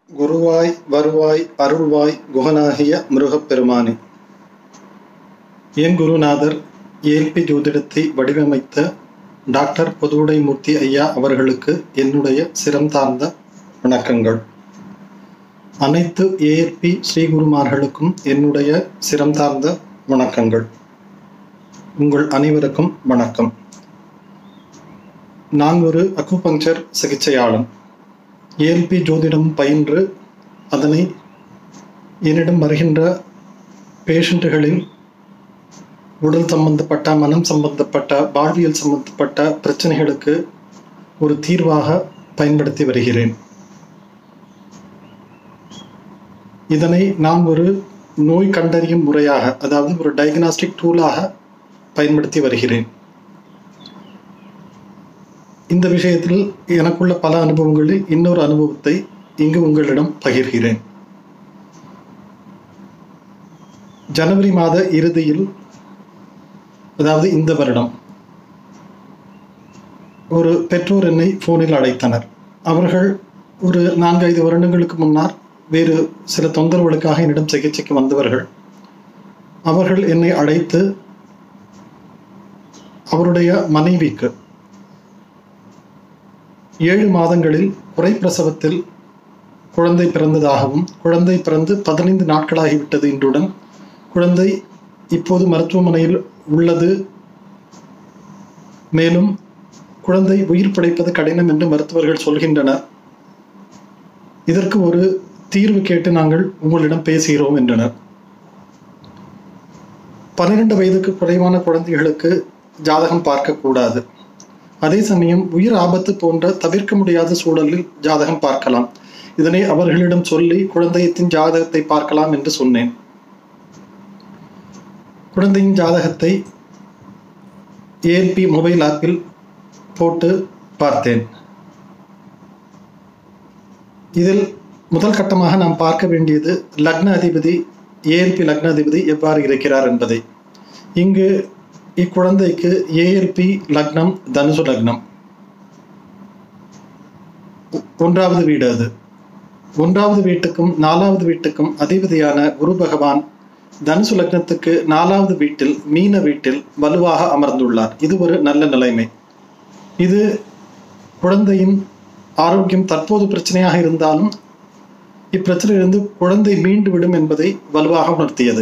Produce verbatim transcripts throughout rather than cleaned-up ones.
குருவாய் வருவாய் அருள்வாய் குகனாகிய முருகப்பெருமானே. என் குருநாதர் ஏல்பி ஜோதிடத்தை வடிவமைத்த டாக்டர் பொதுவுடைமூர்த்தி ஐயா அவர்களுக்கு என்னுடைய சிரம் தார்ந்த வணக்கங்கள். அனைத்து ஏஎல்பி ஸ்ரீகுருமார்களுக்கும் என்னுடைய சிரம் தார்ந்த வணக்கங்கள். உங்கள் அனைவருக்கும் வணக்கம். நான் ஒரு அக்குபங்க்சர் சிகிச்சையாளன். ஏஎல்பி ஜோதிடம் பயின்று அதனை என்னிடம் வருகின்ற பேஷண்ட்டுகளின் உடல் சம்பந்தப்பட்ட, மனம் சம்பந்தப்பட்ட, வாழ்வியல் சம்பந்தப்பட்ட பிரச்சனைகளுக்கு ஒரு தீர்வாக பயன்படுத்தி வருகிறேன். இதனை நான் ஒரு நோய் கண்டறியும் முறையாக, அதாவது ஒரு டயக்னாஸ்டிக் டூலாக பயன்படுத்தி வருகிறேன். இந்த விஷயத்தில் எனக்குள்ள பல அனுபவங்களில் இன்னொரு அனுபவத்தை இங்கு உங்களிடம் பகிர்கிறேன். ஜனவரி மாத இறுதியில், அதாவது இந்த வருடம், ஒரு பெற்றோர் என்னை போனில் அழைத்தனர். அவர்கள் ஒரு நான்கு ஐந்து வருடங்களுக்கு முன்னால் வேறு சில தொந்தரவுகளுக்காக என்னிடம் சிகிச்சைக்கு வந்தவர்கள். அவர்கள் என்னை அழைத்து அவருடைய மனைவிக்கு ஏழு மாதங்களில் குறை பிரசவத்தில் குழந்தை பிறந்ததாகவும், குழந்தை பிறந்து பதினைந்து நாட்களாகிவிட்டது இன்றுடன், குழந்தை இப்போது மருத்துவமனையில் உள்ளது, மேலும் குழந்தை உயிர் பிழைப்பது கடினம் என்று மருத்துவர்கள் சொல்கின்றனர், இதற்கு ஒரு தீர்வு கேட்டு நாங்கள் உங்களிடம் பேசுகிறோம் என்றனர். பன்னிரண்டு வயதுக்கு குறைவான குழந்தைகளுக்கு ஜாதகம் பார்க்கக்கூடாது. அதே சமயம் உயிர் ஆபத்து போன்ற தவிர்க்க முடியாத சூழலில் ஜாதகம் பார்க்கலாம். இதனை அவர்களிடம் சொல்லி குழந்தையத்தின் ஜாதகத்தை பார்க்கலாம் என்று சொன்னேன். குழந்தையின் ஜாதகத்தை ஏஎல்பி மொபைல் ஆப்பில் போட்டு பார்த்தேன். இதில் முதல் கட்டமாக நாம் பார்க்க வேண்டியது லக்ன அதிபதி, ஏஎல்பி லக்ன அதிபதி எவ்வாறு இருக்கிறார் என்பதை. இங்கு இக்குழந்தைக்கு ஏஎல்பி லக்னம் தனுசு லக்னம், ஒன்றாவது வீடு. அது ஒன்றாவது வீட்டுக்கும் நாலாவது வீட்டுக்கும் அதிபதியான குரு பகவான் தனுசு லக்னத்துக்கு நாலாவது வீட்டில், மீன வீட்டில் வலுவாக அமர்ந்துள்ளார். இது ஒரு நல்ல நிலைமை. இது குழந்தையின் ஆரோக்கியம் தற்போது பிரச்சனையாக இருந்தாலும் இப்பிரச்சனையிலிருந்து குழந்தை மீண்டு விடும் என்பதை வலுவாக உணர்த்தியது.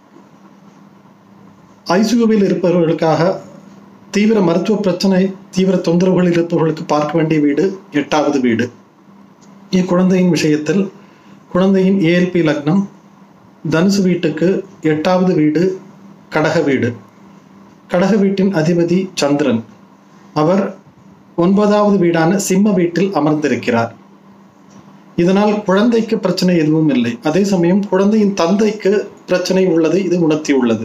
ஐசியூவில் இருப்பவர்களுக்காக தீவிர மருத்துவ பிரச்சனை, தீவிர தொந்தரவுகளில் இருப்பவர்களுக்கு பார்க்க வேண்டிய வீடு எட்டாவது வீடு. இக்குழந்தையின் விஷயத்தில் குழந்தையின் ஏஎல்பி லக்னம் தனுசு வீட்டுக்கு எட்டாவது வீடு கடக வீடு. கடக வீட்டின் அதிபதி சந்திரன். அவர் ஒன்பதாவது வீடான சிம்ம வீட்டில் அமர்ந்திருக்கிறார். இதனால் குழந்தைக்கு பிரச்சனை எதுவும் இல்லை. அதே சமயம் குழந்தையின் தந்தைக்கு பிரச்சனை உள்ளது இது உணர்த்தியுள்ளது.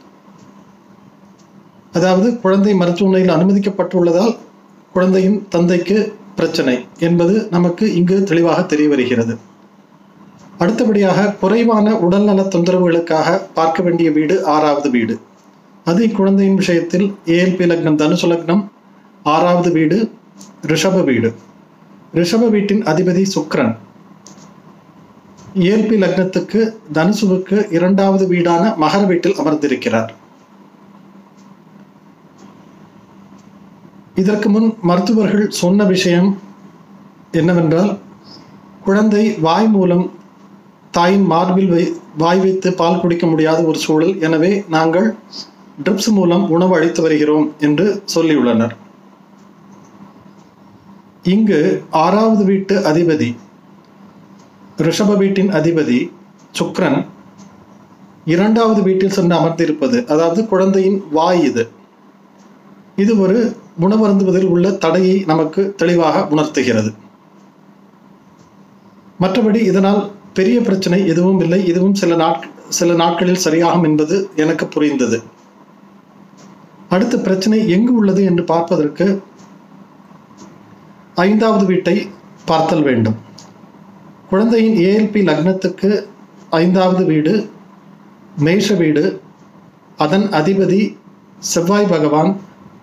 அதாவது குழந்தை மருத்துவமனையில் அனுமதிக்கப்பட்டுள்ளதால் குழந்தையின் தந்தைக்கு பிரச்சனை என்பது நமக்கு இங்கு தெளிவாக தெரிய வருகிறது. அடுத்தபடியாக குறைவான உடல்நல தொந்தரவுகளுக்காக பார்க்க வேண்டிய வீடு ஆறாவது வீடு. அது இக்குழந்தையின் விஷயத்தில் ஏஎல்பி லக்னம் தனுசு லக்னம், ஆறாவது வீடு ரிஷப வீடு. ரிஷப வீட்டின் அதிபதி சுக்கிரன். ஏஎல்பி லக்னத்துக்கு தனுசுவுக்கு இரண்டாவது வீடான மகர வீட்டில் அமர்ந்திருக்கிறார். இதற்கு முன் மருத்துவர்கள் சொன்ன விஷயம் என்னவென்றால், குழந்தை வாய் மூலம் தாயின் மார்பில் வை வாய் வைத்து பால் குடிக்க முடியாத ஒரு சூழல், எனவே நாங்கள் ட்ரிப்ஸ் மூலம் உணவு அளித்து வருகிறோம் என்று சொல்லியுள்ளனர். இங்கு ஆறாவது வீட்டு அதிபதி, ரிஷப வீட்டின் அதிபதி சுக்கிரன் இரண்டாவது வீட்டில் சென்று அமர்ந்திருப்பது, அதாவது குழந்தையின் வாய், இது இது ஒரு உணவருந்துவதில் உள்ள தடையை நமக்கு தெளிவாக உணர்த்துகிறது. மற்றபடி இதனால் பெரிய பிரச்சனை எதுவும் இல்லை. இதுவும் சில நாட் சில நாட்களில் சரியாகும் என்பது எனக்கு புரிந்தது. அடுத்த பிரச்சனை எங்கு உள்ளது என்று பார்ப்பதற்கு ஐந்தாவது வீட்டை பார்த்தல் வேண்டும். குழந்தையின் ஏஎல்பி லக்னத்துக்கு ஐந்தாவது வீடு மேஷ வீடு. அதன் அதிபதி செவ்வாய் பகவான்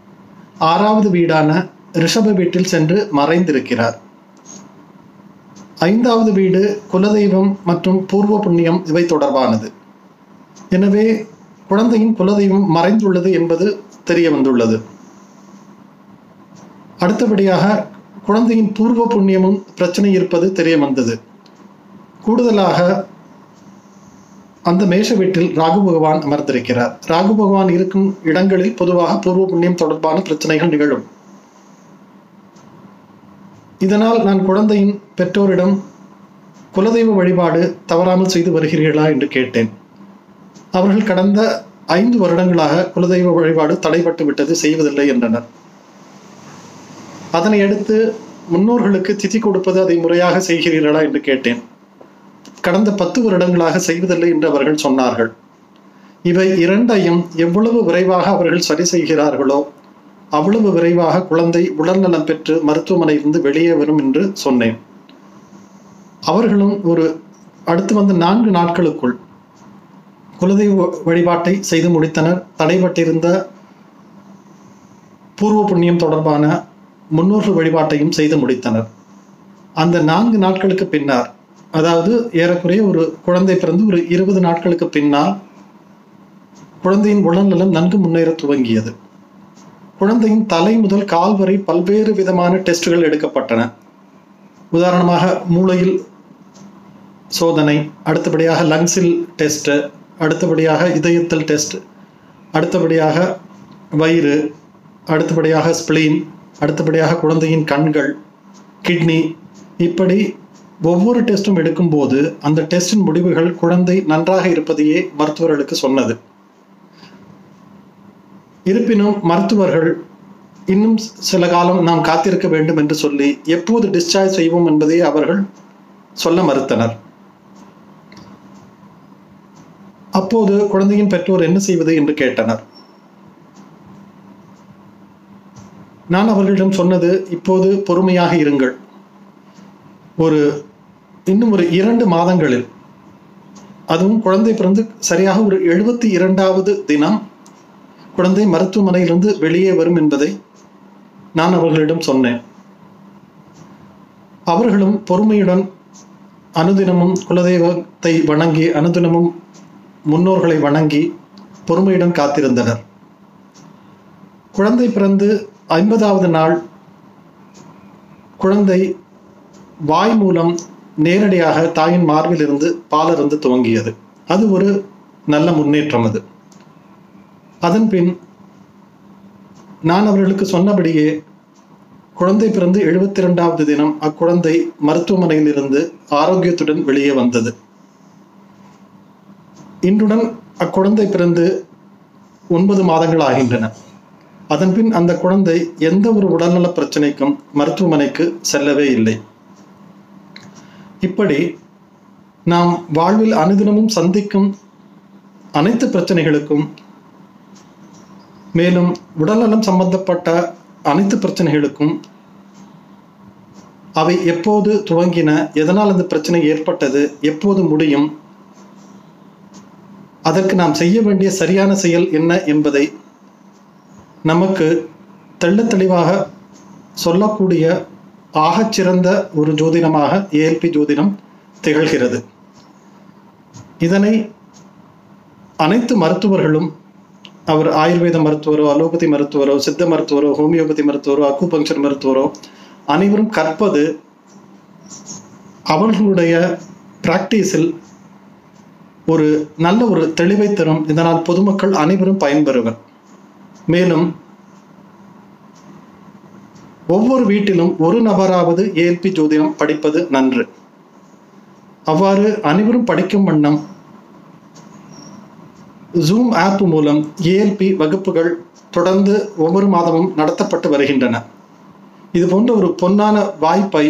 ஆறாவது வீடான ரிஷப வீட்டில் சென்று மறைந்திருக்கிறார். ஐந்தாவது வீடு குலதெய்வம் மற்றும் பூர்வ புண்ணியம் இவை தொடர்பானது. எனவே குழந்தையின் குலதெய்வம் மறைந்துள்ளது என்பது தெரிய வந்துள்ளது. அடுத்தபடியாக குழந்தையின் பூர்வ புண்ணியமும் பிரச்சனை இருப்பது தெரிய வந்தது. கூடுதலாக அந்த மேஷ வீட்டில் ராகு பகவான் அமர்ந்திருக்கிறார். ராகு பகவான் இருக்கும் இடங்களில் பொதுவாக பூர்வ புண்ணியம் தொடர்பான பிரச்சனைகள் நிகழும். இதனால் நான் குழந்தையின் பெற்றோரிடம் குலதெய்வ வழிபாடு தவறாமல் செய்து வருகிறீர்களா என்று கேட்டேன். அவர்கள் கடந்த ஐந்து வருடங்களாக குலதெய்வ வழிபாடு தடைபட்டு விட்டது, செய்வதில்லை என்றனர். அதனை அடுத்து முன்னோர்களுக்கு திதி கொடுப்பது அதை முறையாக செய்கிறீர்களா என்று கேட்டேன். கடந்த பத்து வருடங்களாக செய்வதில்லை என்று அவர்கள் சொன்னார்கள். இவை இரண்டையும் எவ்வளவு விரைவாக அவர்கள் சரி செய்கிறார்களோ அவ்வளவு விரைவாக குழந்தை உடல்நலம் பெற்று மருத்துவமனையிலிருந்து வெளியே வரும் என்று சொன்னேன். அவர்களும் ஒரு அடுத்து வந்த நான்கு நாட்களுக்குள் குலதெய்வ வழிபாட்டை செய்து முடித்தனர். தடைபட்டிருந்த பூர்வ புண்ணியம் தொடர்பான முன்னோர்கள் வழிபாட்டையும் செய்து முடித்தனர். அந்த நான்கு நாட்களுக்கு பின்னர், அதாவது ஏறக்குறைய ஒரு குழந்தை பிறந்து ஒரு இருபது நாட்களுக்கு பின்னால் குழந்தையின் உடல்நலம் நன்கு முன்னேற துவங்கியது. குழந்தையின் தலை முதல் கால் வரை பல்வேறு விதமான டெஸ்டுகள் எடுக்கப்பட்டன. உதாரணமாக மூளையில் சோதனை, அடுத்தபடியாக லங்ஸில் டெஸ்ட், அடுத்தபடியாக இதயத்தில் டெஸ்ட், அடுத்தபடியாக வயிறு, அடுத்தபடியாக ஸ்பிளீன், அடுத்தபடியாக குழந்தையின் கண்கள், கிட்னி, இப்படி ஒவ்வொரு டெஸ்டும் எடுக்கும்போது அந்த டெஸ்டின் முடிவுகள் குழந்தை நன்றாக இருப்பதையே மருத்துவர்களுக்கு சொன்னது. இருப்பினும் மருத்துவர்கள் இன்னும் சில காலம் நாம் காத்திருக்க வேண்டும் என்று சொல்லி எப்போது டிஸ்சார்ஜ் செய்வோம் என்பதை அவர்கள் சொல்ல மறுத்தனர். அப்போது குழந்தையின் பெற்றோர் என்ன செய்வது என்று கேட்டனர். நான் அவர்களிடம் சொன்னது, இப்போது பொறுமையாக இருங்கள். ஒரு இன்னும் ஒரு இரண்டு மாதங்களில், அதுவும் குழந்தை பிறந்து சரியாக ஒரு எழுபத்தி இரண்டாவது தினம் குழந்தை மருத்துவமனையிலிருந்து வெளியே வரும் என்பதை நான் அவர்களிடம் சொன்னேன். அவர்களும் பொறுமையுடன் அனுதினமும் குலதெய்வத்தை வணங்கி அனுதினமும் முன்னோர்களை வணங்கி பொறுமையுடன் காத்திருந்தனர். குழந்தை பிறந்து ஐம்பதாவது நாள் குழந்தை வாய் மூலம் நேரடியாக தாயின் மார்பில் இருந்து பாலிருந்து துவங்கியது. அது ஒரு நல்ல முன்னேற்றம். அது அதன் பின் நான் அவர்களுக்கு சொன்னபடியே குழந்தை பிறந்து எழுபத்தி இரண்டாவது தினம் அக்குழந்தை மருத்துவமனையில் இருந்து ஆரோக்கியத்துடன் வெளியே வந்தது. இன்றுடன் அக்குழந்தை பிறந்து ஒன்பது மாதங்கள் ஆகின்றன. அதன் பின் அந்த குழந்தை எந்த ஒரு உடல்நல பிரச்சனைக்கும் மருத்துவமனைக்கு செல்லவே இல்லை. இப்படி நாம் வாழ்வில் அனுதினமும் சந்திக்கும் அனைத்து பிரச்சனைகளுக்கும், மேலும் உடல்நலம் சம்பந்தப்பட்ட அனைத்து பிரச்சனைகளுக்கும் அவை எப்போது துவங்கின, எதனால் அந்த பிரச்சனை ஏற்பட்டது, எப்போது முடியும், அதற்கு நாம் செய்ய வேண்டிய சரியான செயல் என்ன என்பதை நமக்கு தெள்ள தெளிவாக சொல்லக்கூடிய ஆகச்சிறந்த ஒரு ஜோதிடமாக ஏஎல்பி ஜோதிடம் திகழ்கிறது. இதனை அனைத்து மருத்துவர்களும், அவர் ஆயுர்வேத மருத்துவரோ, அலோபதி மருத்துவரோ, சித்த மருத்துவரோ, ஹோமியோபதி மருத்துவரோ, அக்குபங்க்சர் மருத்துவரோ அனைவரும் கற்பது அவர்களுடைய பிராக்டிஸில் ஒரு நல்ல ஒரு தெளிவை தரும். இதனால் பொதுமக்கள் அனைவரும் பயன்பெறுவர். மேலும் ஒவ்வொரு வீட்டிலும் ஒரு நபராவது ஏஎல்பி ஜோதிடம் படிப்பது நன்று. அவ்வாறு அனைவரும் படிக்கும் வண்ணம் ஜூம் ஆப் மூலம் ஏஎல்பி வகுப்புகள் தொடர்ந்து ஒவ்வொரு மாதமும் நடத்தப்பட்டு வருகின்றன. இது போன்ற ஒரு பொன்னான வாய்ப்பை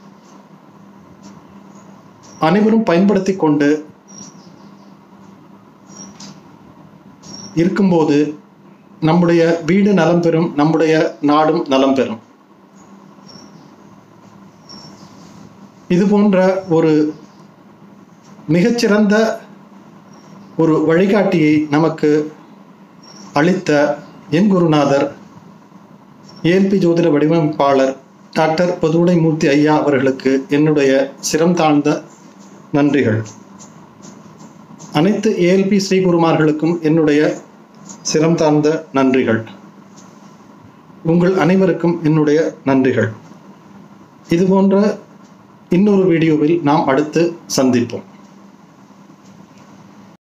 அனைவரும் பயன்படுத்தி கொண்டு இருக்கும்போது நம்முடைய வீடு நலம் பெறும், நம்முடைய நாடும் நலம் பெறும். இது போன்ற ஒரு மிகச்சிறந்த ஒரு வழிகாட்டியை நமக்கு அளித்த என் குருநாதர், ஏஎல்பி ஜோதிட வடிவமைப்பாளர் டாக்டர் பொதுவுடைமூர்த்தி ஐயா அவர்களுக்கு என்னுடைய சிரம் தாழ்ந்த நன்றிகள். அனைத்து ஏஎல்பி ஸ்ரீகுருமார்களுக்கும் என்னுடைய சிரம் தாழ்ந்த நன்றிகள். உங்கள் அனைவருக்கும் என்னுடைய நன்றிகள். இதுபோன்ற இன்னொரு வீடியோவில் நாம் அடுத்து சந்திப்போம்.